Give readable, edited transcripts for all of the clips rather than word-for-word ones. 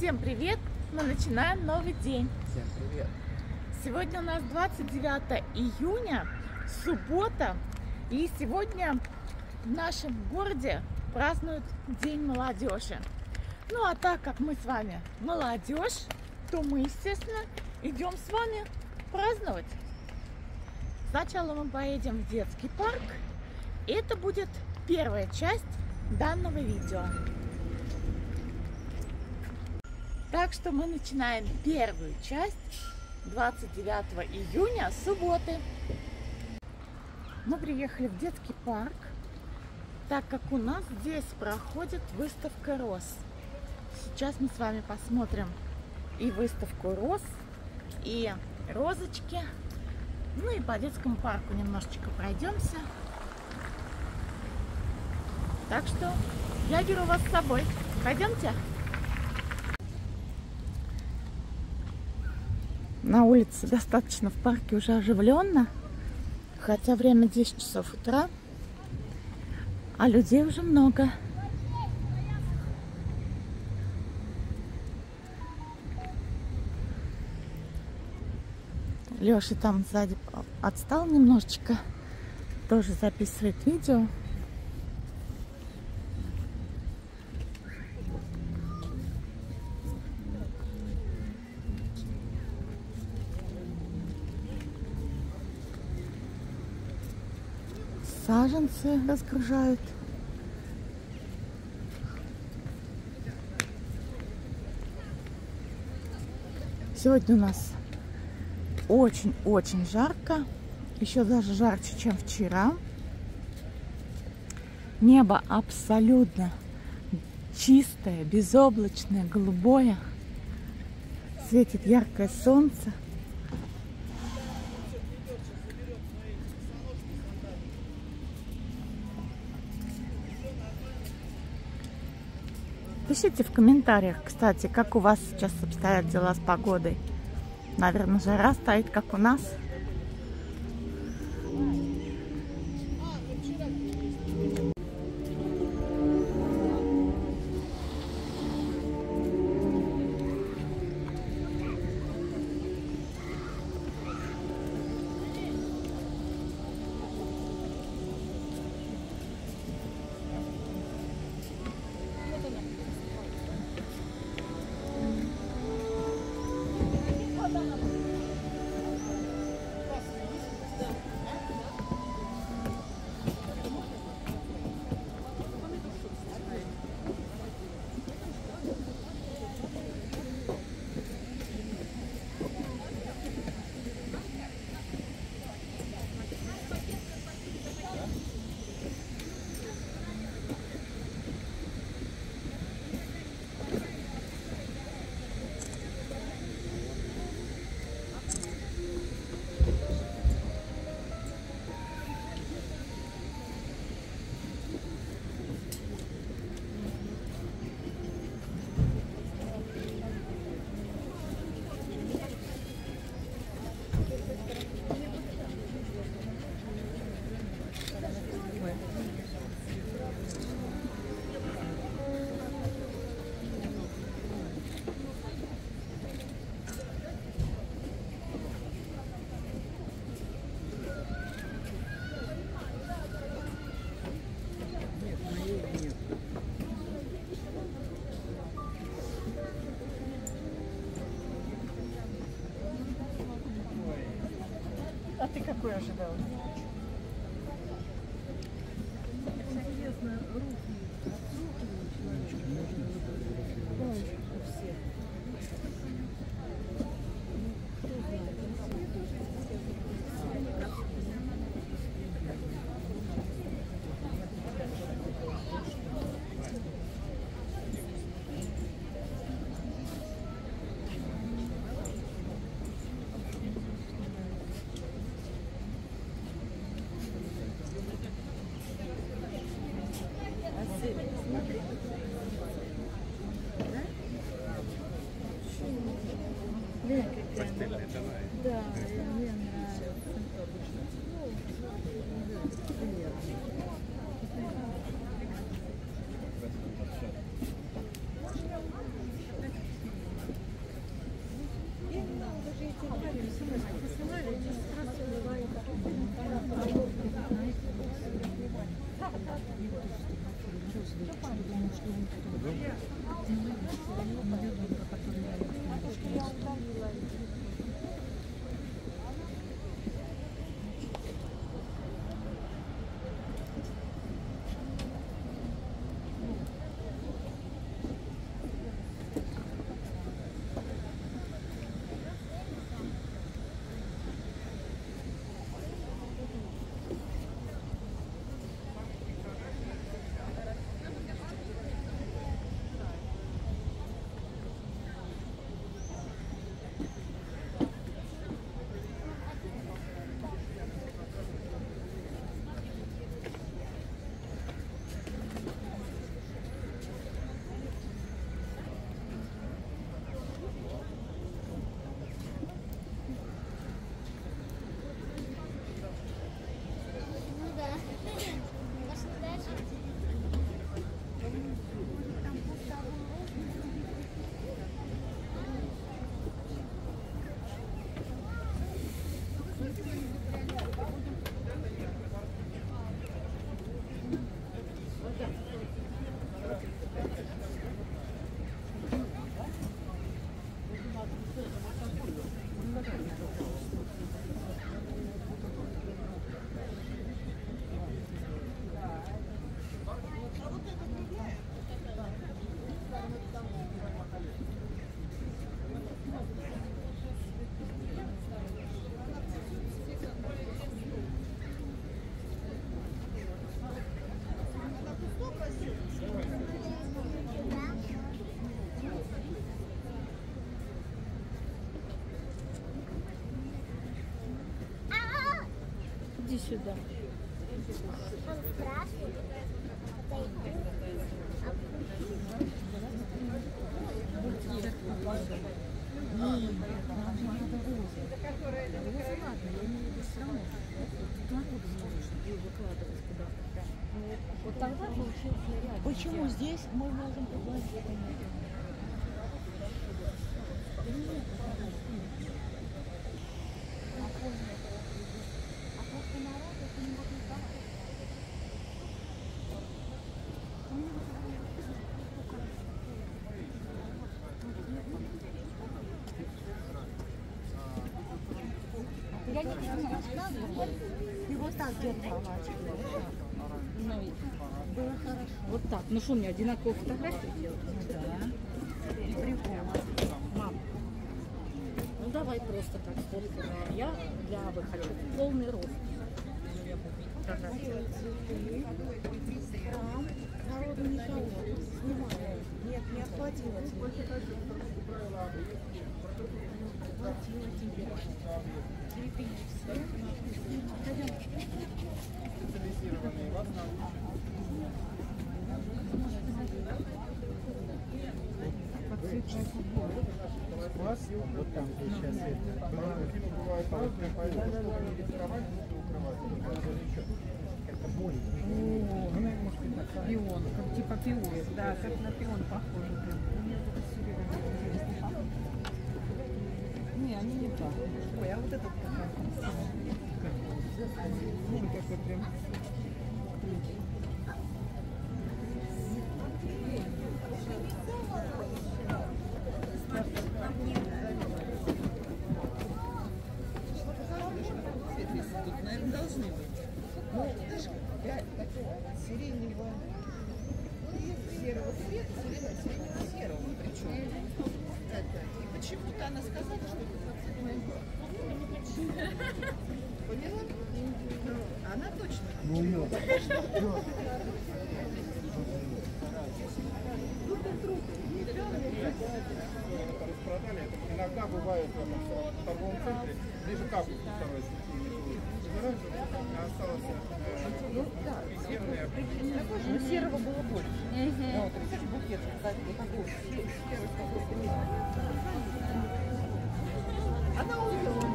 Всем привет! Мы начинаем новый день. Всем привет! Сегодня у нас 29 июня, суббота. И сегодня в нашем городе празднуют День молодежи. Ну а так как мы с вами молодежь, то мы, естественно, идем с вами праздновать. Сначала мы поедем в детский парк. Это будет первая часть данного видео. Так что мы начинаем первую часть 29 июня, субботы. Мы приехали в детский парк, так как у нас здесь проходит выставка роз. Сейчас мы с вами посмотрим и выставку роз, и розочки. Ну и по детскому парку немножечко пройдемся. Так что я беру вас с собой. Пойдемте. На улице достаточно в парке уже оживленно, хотя время 10 часов утра, а людей уже много. Леша там сзади отстал немножечко, тоже записывает видео. Саженцы разгружают. Сегодня у нас очень-очень жарко. Еще даже жарче, чем вчера. Небо абсолютно чистое, безоблачное, голубое. Светит яркое солнце. Пишите в комментариях, кстати, как у вас сейчас обстоят дела с погодой. Наверное, жара стоит, как у нас. А ты какой ожидал? Да, мне нравится. Иди сюда. Вот тогда получился ряд. Почему здесь мы можем поговорить? Я не рассказывала. И вот так держала. Ну, Было хорошо. вот так. Ну что, мне одинаковую фотографию делать? Да. И прикольно. Мам, ну давай просто так сфоткаем. Я для Абы хочу полный рост. Храм народу никого. Снимаю. Нет, не охватило тебе. Охватило тебе. Вот там, где сейчас это. Это более. Пион, как типа пион, да, как на пион похоже. Не, они не так. Ой, а вот этот какая красивая. Ну, какой прям. Тут, наверное, должны быть. Ну, знаешь, такого сиреневого, серого цвета, сиренево-серого причем. И почему-то она сказала, что поняла? Она точно. Ну, распродали. Иногда бывает в торговом центре ближе к августу второй осталось резервное. Ну, серого было больше. Ну, вот, видишь, букет, кстати, вот такой. Она увела.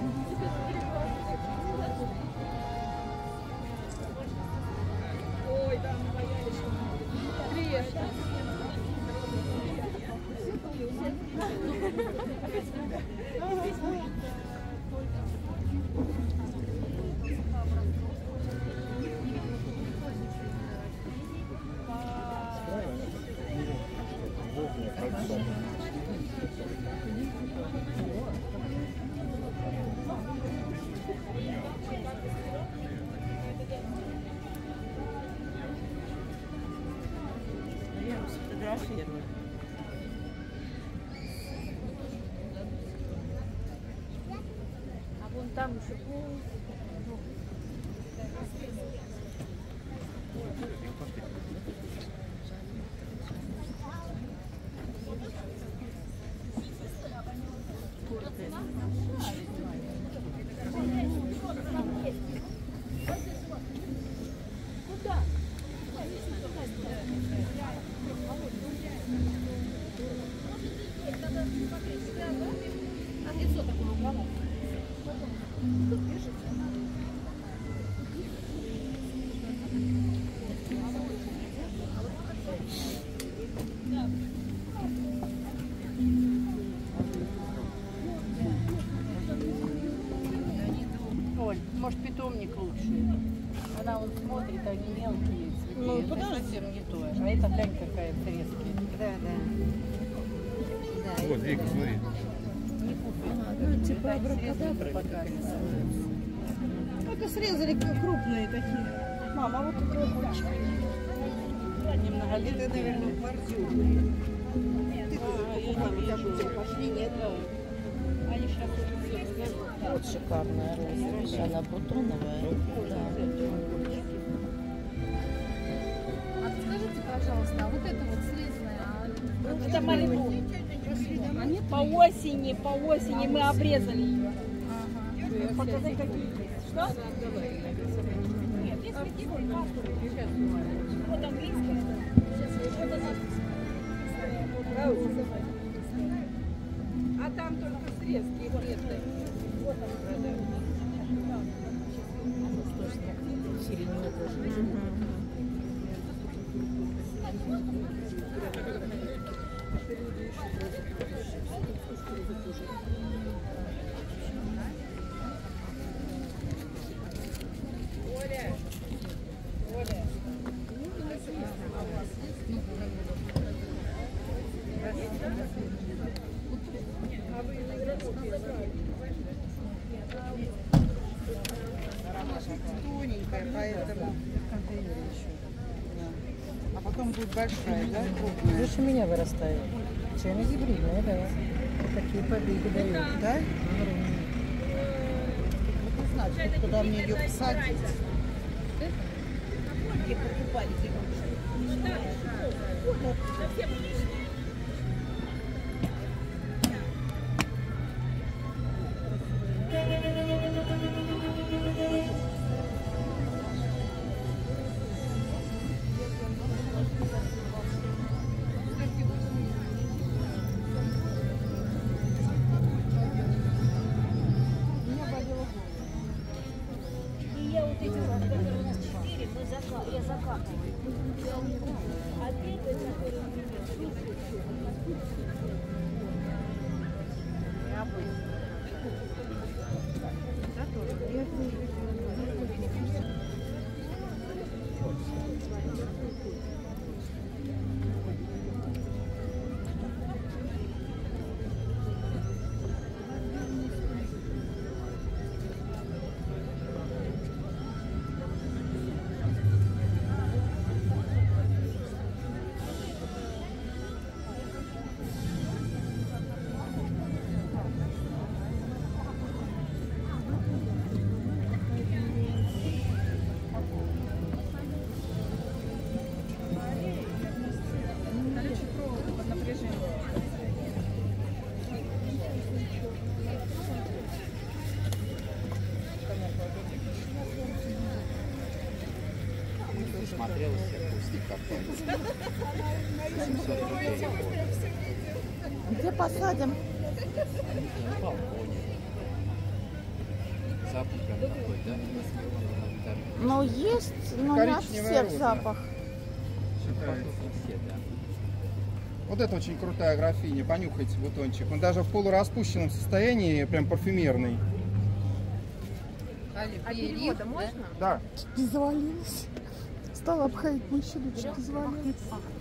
Ой, да, привет. Я его сфотографирую. А вон там еще. Оль, может, питомник лучше? Она вот смотрит, а не мелкие цветы. Ну, это подожди. совсем не то. А это глянь, какая трески. Да, да. Вот, Вика, смотри. Не путай. Ну, типа абракадабра показывается. Это срезали крупные такие. Мама, вот тут рабочие. Они многолетние. Это, наверное, бордюры. Ты тоже пошли, нет? Они сейчас уже все. Вот шикарная роза. Видишь, она бутоновая. Да. А скажите, пожалуйста, а вот это вот срезанное, Это маленькая. По осени мы обрезали ее. Показать, какие есть. А там только срезки их нет. Вот там продают. Сиреневая тоже. Тоненькая, поэтому в контейнере еще. Да. А потом будет большая, да? Крупная. Выше меня вырастает. Чайно гибридная, да. Вот такие побеги дают. Да? Вот не знаю, куда мне ее посадить. Где покупали, где Смотрел себе пустить как-то. Где посадим? На балконе. Запах прям такой, да? Ну, есть, но не от Коричневая всех роза. запах. Все, да. Вот это очень крутая графиня, понюхайте бутончик. Он даже в полураспущенном состоянии, прям парфюмерный. А перевода можно? Да. Чуть завалилась. Стала обходить мужчину, чуть завалилась.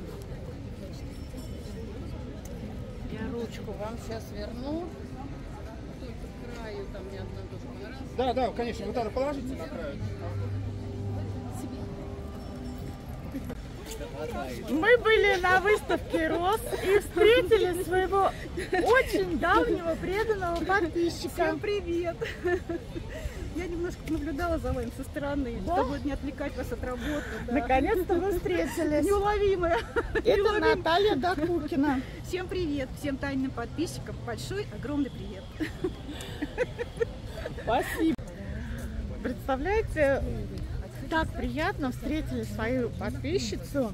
Я ручку вам сейчас верну. Только к краю там не одна душка. Раз. Да, да, конечно, вот это положите на край. Мы были на выставке роз и встретили своего очень давнего преданного подписчика. Всем привет! Я немножко наблюдала за вами со стороны, Да? чтобы не отвлекать вас от работы. Да. Наконец-то мы встретились. Неуловимая. Это Наталья Докукина. Всем привет, всем тайным подписчикам большой, огромный привет. Спасибо. Представляете, так приятно встретили свою подписчицу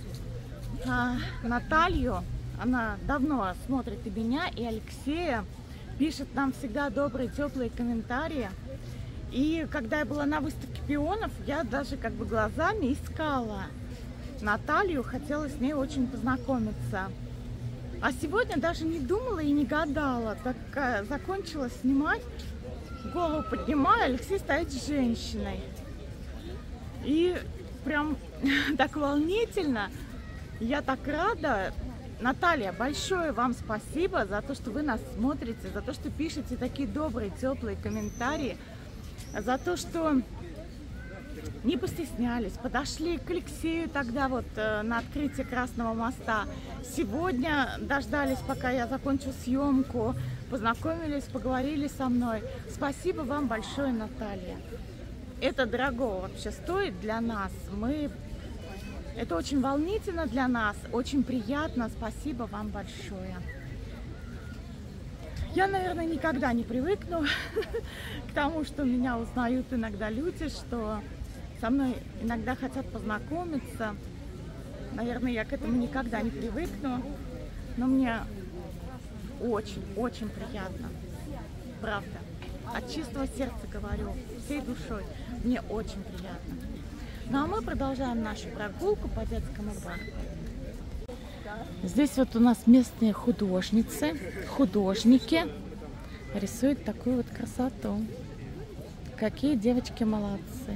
Наталью. Она давно смотрит и меня, и Алексея. Пишет нам всегда добрые, теплые комментарии. И когда я была на выставке пионов, я даже как бы глазами искала Наталью, хотела с ней очень познакомиться. А сегодня даже не думала и не гадала, так закончила снимать, голову поднимаю, Алексей стоит с женщиной. И прям так волнительно, я так рада. Наталья, большое вам спасибо за то, что вы нас смотрите, за то, что пишете такие добрые, теплые комментарии, за то, что не постеснялись, подошли к Алексею тогда вот на открытие Красного моста. Сегодня дождались, пока я закончу съемку, познакомились, поговорили со мной. Спасибо вам большое, Наталья. Это дорого вообще стоит для нас. Это очень волнительно для нас, очень приятно. Спасибо вам большое. Я, наверное, никогда не привыкну к тому, что меня узнают иногда люди, что со мной иногда хотят познакомиться. Наверное, я к этому никогда не привыкну, но мне очень-очень приятно. Правда. От чистого сердца говорю, всей душой. Мне очень приятно. Ну а мы продолжаем нашу прогулку по детскому парку. Здесь вот у нас местные художницы, художники рисуют такую вот красоту. Какие девочки молодцы.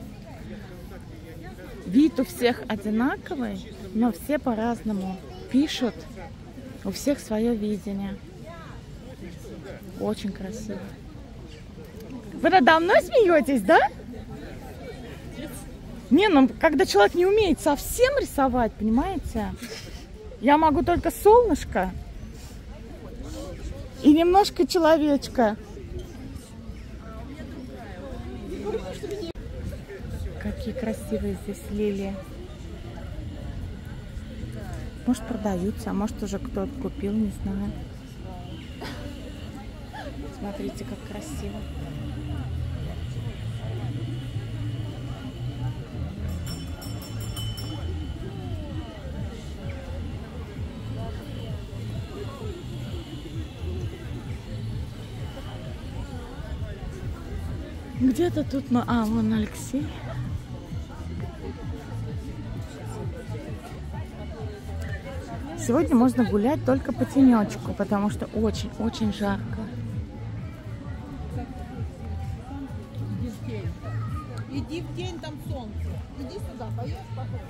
Вид у всех одинаковый, но все по-разному пишут. У всех свое видение. Очень красиво. Вы надо мной смеетесь, да? Не, ну когда человек не умеет совсем рисовать, понимаете? Я могу только солнышко и немножко человечка. Какие красивые здесь лилии. Может, продаются, а может, уже кто-то купил, не знаю. Смотрите, как красиво. Где-то тут, вон Алексей. Сегодня можно гулять только по тенечку, потому что очень-очень жарко. Иди в тень, там солнце. Иди сюда, поешь, похоже.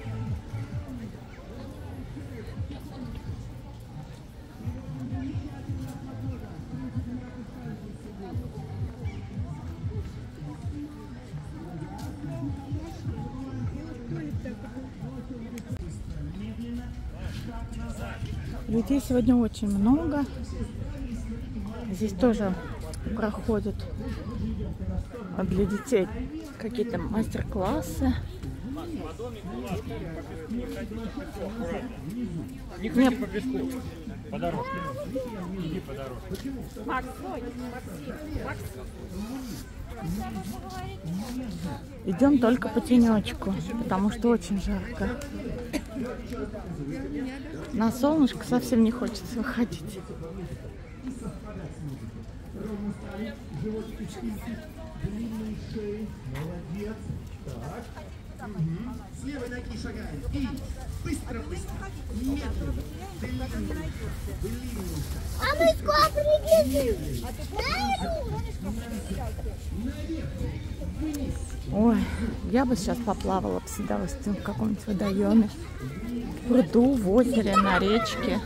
Людей сегодня очень много. Здесь тоже проходят для детей какие-то мастер-классы. Не ходи по песку, по дорожке. Иди по дорожке. Макс, идем только по тенечку, потому что очень жарко. На солнышко совсем не хочется выходить. С левой ноги шагаем. И быстро-быстро. Медленно. А мы скоро прибежим. Ой, я бы сейчас поплавала бы с удовольствием в каком-нибудь водоеме, в пруду, в озере, на речке,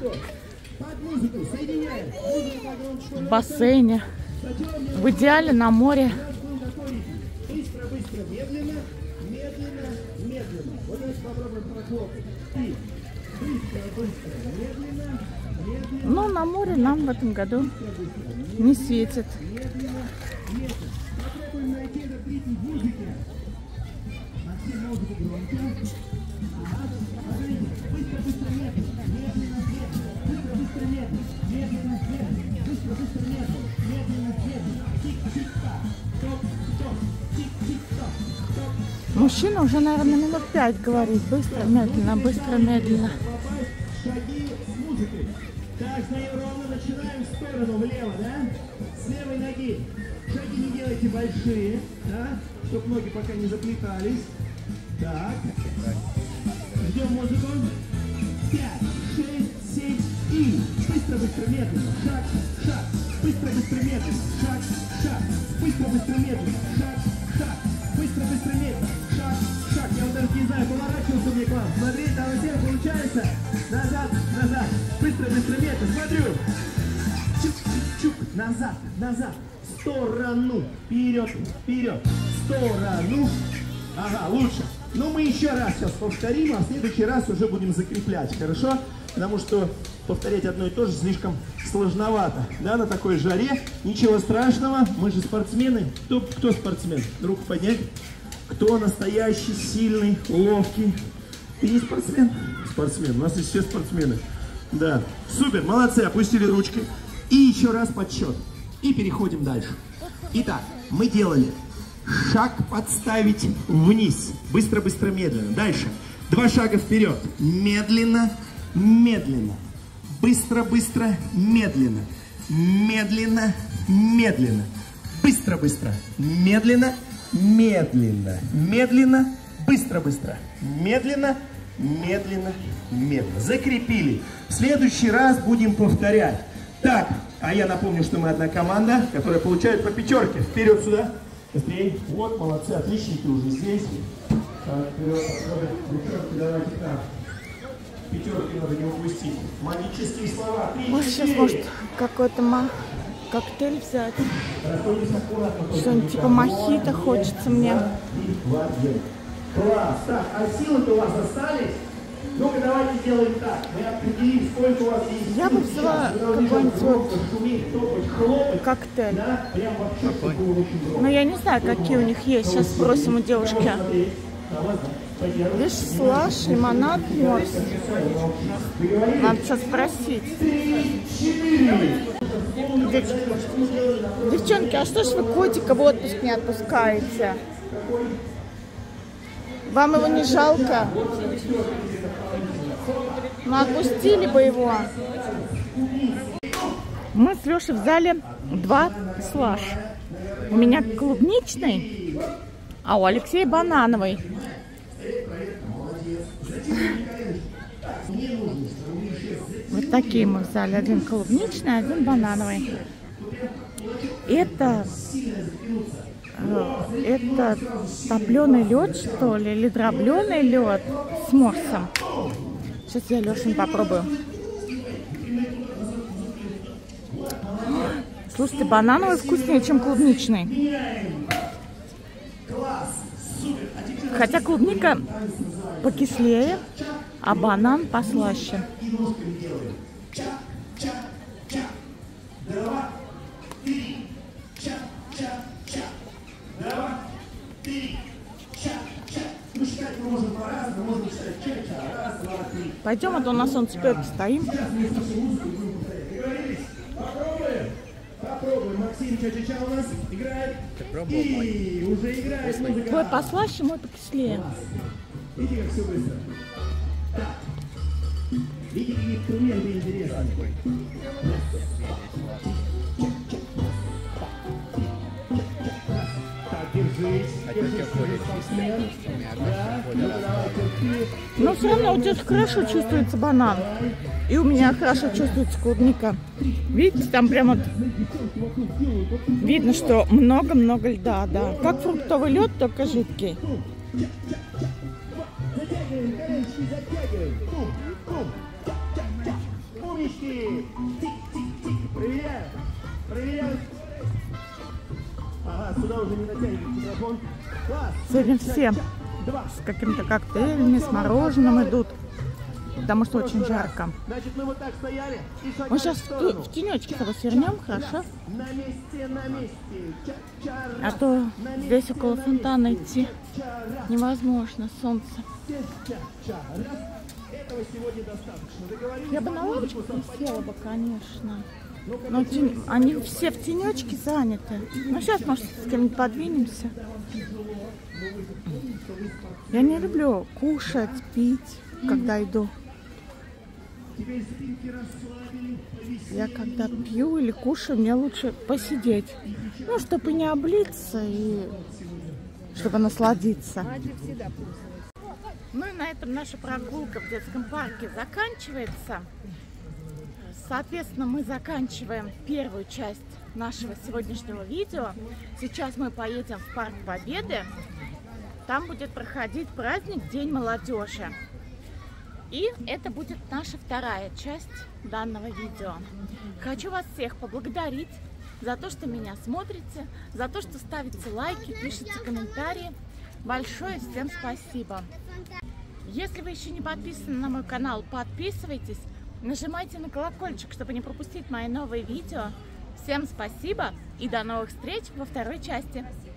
в бассейне, в идеале на море. Быстро-быстро. Медленно. Медленно. Медленно. Вот давайте попробуем прохлопать. И быстро-быстро. Медленно. Медленно. Но на море нам в этом году не светит. Попробуем найти этот ритм в музыке. Максим, музыку громко. Быстро-быстро, медленно. Медленно, медленно. Быстро-быстро, медленно. Медленно, медленно. Быстро-быстро, медленно. Медленно, медленно. Тик-тик-так. Стоп-стоп. Тик-тик-так. Стоп. Мужчина уже, наверное, минут 5 говорит. Быстро, медленно, быстро, медленно. Шаги с музыкой. Так, стоим ровно, начинаем в сторону, влево, да? С левой ноги. Шаги не делайте большие, да? Чтобы ноги пока не заплетались. Так. Ждем музыку. 5, 6, 7 и быстро-быстро, медленно. Шаг, шаг. Быстро-быстро, медленно. Шаг, шаг. Быстро-быстро, медленно. Шаг, шаг. Быстро-быстро, медленно. Шаг, шаг. Я вот даже не знаю, поворачивался мне к вам. Смотри, там у всех получается. Назад, назад. Быстро-быстро, медленно. Смотрю. Чук-чук. Назад, назад. В сторону. Вперед, вперед. В сторону. Ага, лучше. Ну, мы еще раз сейчас повторим, а в следующий раз уже будем закреплять, хорошо? Потому что повторять одно и то же слишком сложновато, да, на такой жаре. Ничего страшного, мы же спортсмены. Кто спортсмен? Руку поднять. Кто настоящий, сильный, ловкий? Ты не спортсмен? Спортсмен, у нас здесь все спортсмены. Да, супер, молодцы, опустили ручки. И еще раз подсчет. И переходим дальше. Итак, мы делали шаг подставить вниз. Быстро, быстро, медленно. Дальше. 2 шага вперед. Медленно, медленно. Быстро, быстро, медленно. Медленно, медленно. Быстро, быстро. Медленно, медленно. Медленно, быстро, быстро. Медленно, медленно, медленно. Закрепили. В следующий раз будем повторять. Так, а я напомню, что мы одна команда, которая получает по 5. Вперед сюда. Быстрее. Вот, молодцы, отличники уже здесь. Так, вперед. Девчонки, давайте так. 5 надо не упустить. Магические слова. 3, Может, сейчас может какой-то коктейль взять. Что-нибудь типа мохито хочется мне. Класс. Так, а силы-то у вас остались? Ну-ка, давайте сделаем так. Мы определим, сколько у вас есть. Я бы взяла какой-нибудь вот коктейль. Но я не знаю, какие у них есть. Сейчас спросим у девушки. Видишь, слаш, лимонад, морс. Надо сейчас спросить. Девчонки, а что ж вы котика в отпуск не отпускаете? Вам его не жалко? Ну, отпустили бы его. Мы с Лешей взяли 2 слаш. У меня клубничный, а у Алексея банановый. Вот такие мы взяли. Один клубничный, один банановый. Это топленый лед, что ли, или дробленый лед с морсом. Сейчас я Лешин попробую. Слушайте, банановый вкуснее, чем клубничный. Хотя клубника покислее, а банан послаще. Пойдем, а то на солнцепёке стоим. Попробуем. Максим Ча-Ча-Ча у нас играет. И уже играет музыка. Твой послаще, мой покислее. Видите, как все быстро. Так. Видите, какие инструменты интересные. Но все равно вот здесь хорошо чувствуется банан. И у меня хорошо чувствуется клубника. Видите, там прямо видно, что много-много льда, да. Как фруктовый лед, только жидкий. Умнички! Проверяю. Проверяю. Ага, сюда уже не натягивает микрофон. Класс. Сегодня все с какими-то коктейлями, с мороженым идут, потому что очень жарко. Значит, мы вот так стояли. Мы сейчас в тенечке с тобой свернем, хорошо? На месте, на месте. А то здесь около фонтана идти невозможно, солнце. Этого сегодня достаточно. Договорились? Я бы на лавочку присела бы, конечно. Но они все в тенечке заняты. Ну, сейчас, может, с кем-нибудь подвинемся. Я не люблю кушать, пить, когда иду. Я когда пью или кушаю, мне лучше посидеть. Ну, чтобы не облиться и чтобы насладиться. Ну и на этом наша прогулка в детском парке заканчивается. Соответственно, мы заканчиваем первую часть нашего сегодняшнего видео. Сейчас мы поедем в Парк Победы. Там будет проходить праздник День молодежи. И это будет наша вторая часть данного видео. Хочу вас всех поблагодарить за то, что меня смотрите, за то, что ставите лайки, пишите комментарии. Большое всем спасибо. Если вы еще не подписаны на мой канал, подписывайтесь. Нажимайте на колокольчик, чтобы не пропустить мои новые видео. Всем спасибо и до новых встреч во второй части.